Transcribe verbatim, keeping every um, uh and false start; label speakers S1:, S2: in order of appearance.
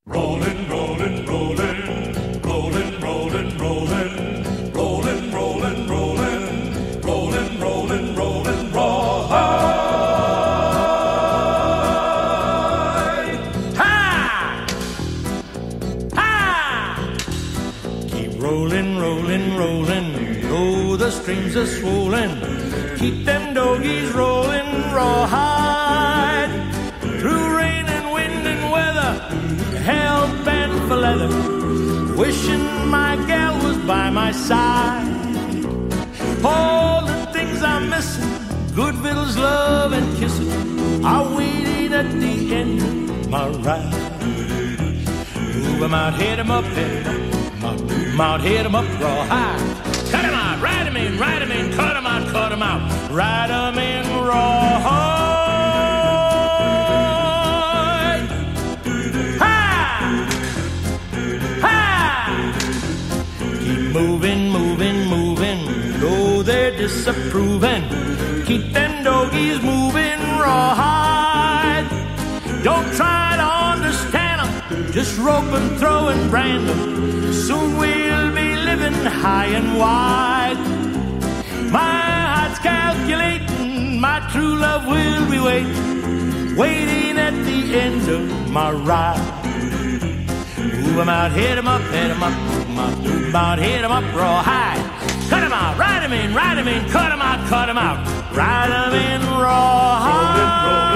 S1: Rolling, rolling, rolling, rolling, rolling, rolling, rolling, rolling, rolling, rolling, rolling, rolling, rawhide.
S2: Ha! Ha! Keep rolling, rolling, rolling, though the streams are swollen. Keep them doggies rolling, rawhide. Through rain and wind and weather, hell bent for leather, wishing my gal was by my side. All the things I'm missing, good victuals, love and kissing, are waiting at the end of my ride. Move 'em out, hit 'em up, hit 'em up, move 'em out, hit 'em up, rawhide. Cut 'em out, ride 'em in, ride 'em in, cut 'em out, cut 'em out, ride 'em in, rawhide. Moving, moving, moving, though they're disapproving. Keep them doggies moving, rawhide. Don't try to understand them, just rope and throw and brand them. Soon we'll be living high and wide. My heart's calculating, my true love will be waiting, waiting at the end of my ride. Move 'em out, hit 'em up, hit 'em up, move 'em out, move 'em out, hit 'em up, rawhide. Cut 'em out, ride 'em in, ride 'em in, cut 'em out, cut 'em out, ride 'em in, rawhide.